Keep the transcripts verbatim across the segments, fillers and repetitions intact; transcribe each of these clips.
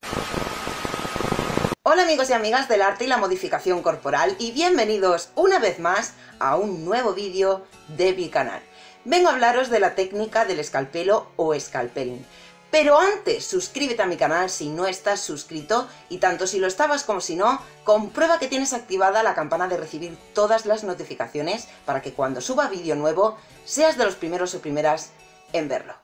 Hola amigos y amigas del arte y la modificación corporal y bienvenidos una vez más a un nuevo vídeo de mi canal. Vengo a hablaros de la técnica del escalpelo o scalpelling. Pero antes, suscríbete a mi canal si no estás suscrito y tanto si lo estabas como si no, comprueba que tienes activada la campana de recibir todas las notificaciones para que cuando suba vídeo nuevo seas de los primeros o primeras en verlo.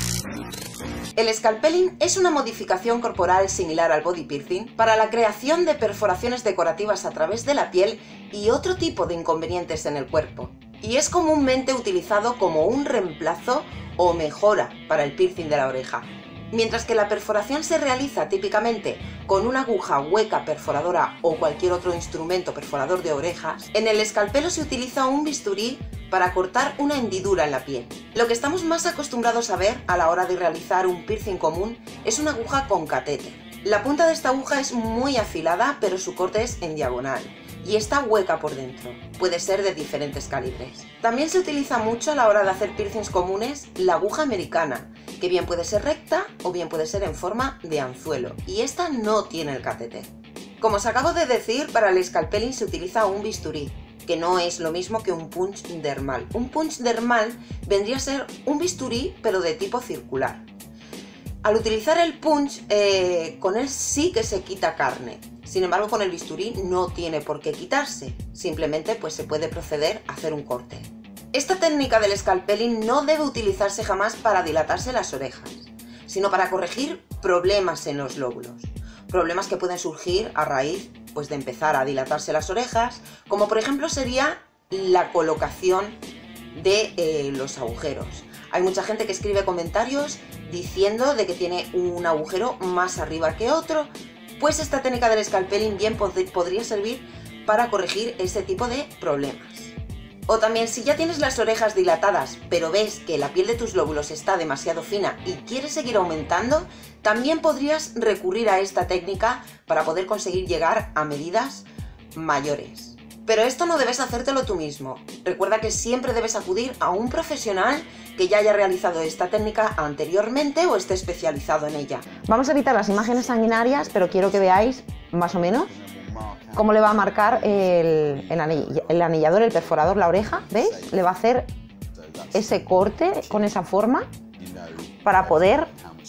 El scalpelling es una modificación corporal similar al body piercing para la creación de perforaciones decorativas a través de la piel y otro tipo de inconvenientes en el cuerpo. Y es comúnmente utilizado como un reemplazo o mejora para el piercing de la oreja. Mientras que la perforación se realiza típicamente con una aguja hueca perforadora o cualquier otro instrumento perforador de orejas, en el escalpelo se utiliza un bisturí para cortar una hendidura en la piel. Lo que estamos más acostumbrados a ver a la hora de realizar un piercing común es una aguja con catéter. La punta de esta aguja es muy afilada, pero su corte es en diagonal y está hueca por dentro. Puede ser de diferentes calibres. También se utiliza mucho a la hora de hacer piercings comunes la aguja americana, que bien puede ser recta o bien puede ser en forma de anzuelo, y esta no tiene el catéter. Como os acabo de decir, para el scalpelling se utiliza un bisturí, que no es lo mismo que un punch dermal. Un punch dermal vendría a ser un bisturí pero de tipo circular. Al utilizar el punch, eh, con él sí que se quita carne. Sin embargo, con el bisturí no tiene por qué quitarse. Simplemente pues, se puede proceder a hacer un corte. Esta técnica del scalpelling no debe utilizarse jamás para dilatarse las orejas, sino para corregir problemas en los lóbulos. Problemas que pueden surgir a raíz pues, de empezar a dilatarse las orejas, como por ejemplo sería la colocación de eh, los agujeros. Hay mucha gente que escribe comentarios diciendo de que tiene un agujero más arriba que otro, pues esta técnica del scalpelling bien pod podría servir para corregir ese tipo de problemas. O también si ya tienes las orejas dilatadas, pero ves que la piel de tus lóbulos está demasiado fina y quieres seguir aumentando, también podrías recurrir a esta técnica para poder conseguir llegar a medidas mayores. Pero esto no debes hacértelo tú mismo. Recuerda que siempre debes acudir a un profesional que ya haya realizado esta técnica anteriormente o esté especializado en ella. Vamos a evitar las imágenes sanguinarias, pero quiero que veáis más o menos cómo le va a marcar el, el, anill el anillador, el perforador, la oreja. ¿Veis? Le va a hacer ese corte con esa forma para poder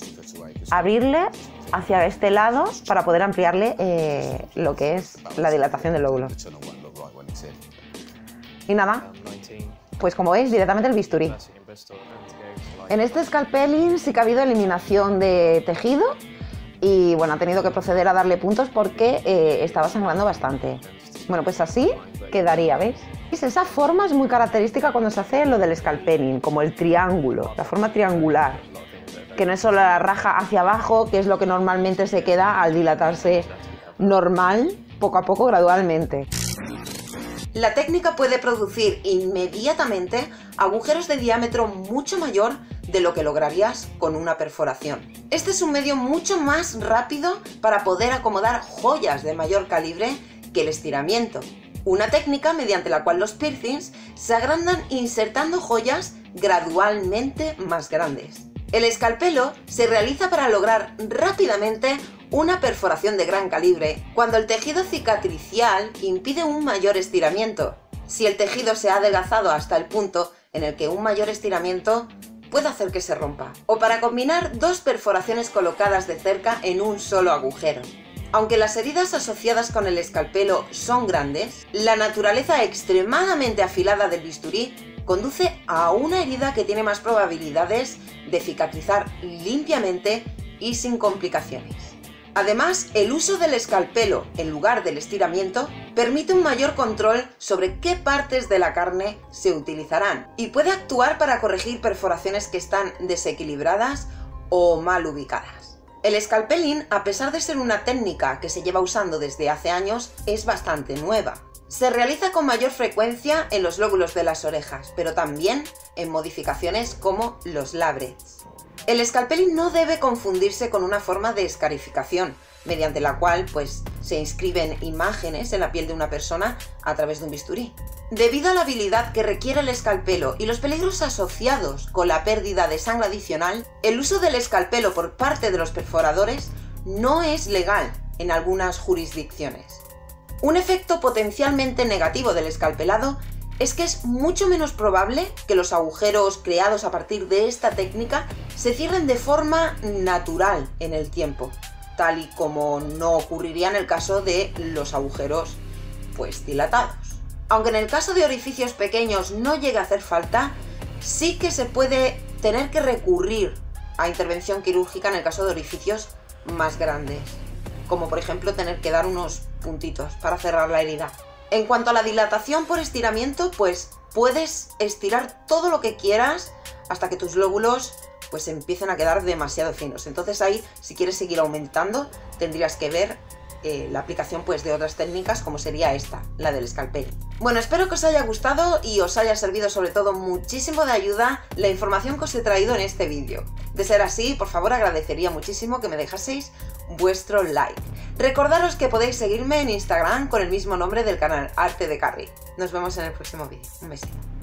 abrirle hacia este lado para poder ampliarle eh, lo que es la dilatación del lóbulo. Y nada, pues como veis, directamente el bisturí. En este scalpelling sí que ha habido eliminación de tejido y bueno, ha tenido que proceder a darle puntos porque eh, estaba sangrando bastante. Bueno, pues así quedaría, ¿veis? Esa forma es muy característica cuando se hace lo del scalpelling, como el triángulo, la forma triangular, que no es solo la raja hacia abajo, que es lo que normalmente se queda al dilatarse normal, poco a poco, gradualmente. La técnica puede producir inmediatamente agujeros de diámetro mucho mayor de lo que lograrías con una perforación. Este es un medio mucho más rápido para poder acomodar joyas de mayor calibre que el estiramiento. Una técnica mediante la cual los piercings se agrandan insertando joyas gradualmente más grandes. El escalpelo se realiza para lograr rápidamente una perforación de gran calibre cuando el tejido cicatricial impide un mayor estiramiento. Si el tejido se ha adelgazado hasta el punto en el que un mayor estiramiento puede hacer que se rompa. O para combinar dos perforaciones colocadas de cerca en un solo agujero. Aunque las heridas asociadas con el escalpelo son grandes, la naturaleza extremadamente afilada del bisturí conduce a una herida que tiene más probabilidades de cicatrizar limpiamente y sin complicaciones. Además, el uso del escalpelo en lugar del estiramiento permite un mayor control sobre qué partes de la carne se utilizarán y puede actuar para corregir perforaciones que están desequilibradas o mal ubicadas. El scalpelling, a pesar de ser una técnica que se lleva usando desde hace años, es bastante nueva. Se realiza con mayor frecuencia en los lóbulos de las orejas, pero también en modificaciones como los labrets. El scalpelling no debe confundirse con una forma de escarificación, mediante la cual pues, se inscriben imágenes en la piel de una persona a través de un bisturí. Debido a la habilidad que requiere el escalpelo y los peligros asociados con la pérdida de sangre adicional, el uso del escalpelo por parte de los perforadores no es legal en algunas jurisdicciones. Un efecto potencialmente negativo del escalpelado es que es mucho menos probable que los agujeros creados a partir de esta técnica se cierren de forma natural en el tiempo, tal y como no ocurriría en el caso de los agujeros pues dilatados. Aunque en el caso de orificios pequeños no llegue a hacer falta, sí que se puede tener que recurrir a intervención quirúrgica en el caso de orificios más grandes, como por ejemplo tener que dar unos puntitos para cerrar la herida. En cuanto a la dilatación por estiramiento, pues puedes estirar todo lo que quieras hasta que tus lóbulos pues empiecen a quedar demasiado finos. Entonces ahí, si quieres seguir aumentando, tendrías que ver eh, la aplicación pues de otras técnicas, como sería esta, la del scalpel. Bueno, espero que os haya gustado y os haya servido sobre todo muchísimo de ayuda la información que os he traído en este vídeo. De ser así, por favor, agradecería muchísimo que me dejaseis vuestro like. Recordaros que podéis seguirme en Instagram con el mismo nombre del canal, Arte de Carrie. Nos vemos en el próximo vídeo. Un besito.